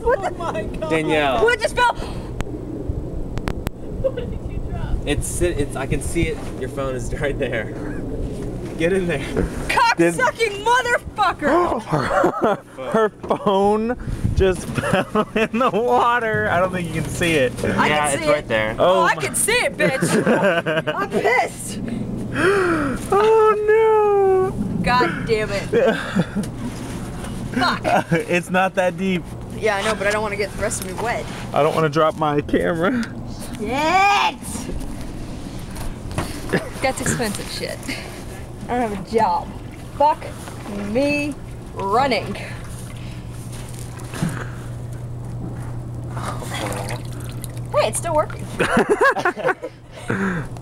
What the? Oh my God. Danielle. What just fell? What did you drop? It's. I can see it. Your phone is right there. Get in there. Cock-sucking motherfucker! Her phone just fell in the water. I don't think you can see it. I Yeah, can it's see right it. there. Oh, I can see it, bitch. I'm pissed. Oh no! God damn it. Fuck. It's not that deep. Yeah, I know, but I don't want to get the rest of me wet. I don't want to drop my camera. Shit! That's expensive shit. I don't have a job. Fuck me running. Hey, it's still working.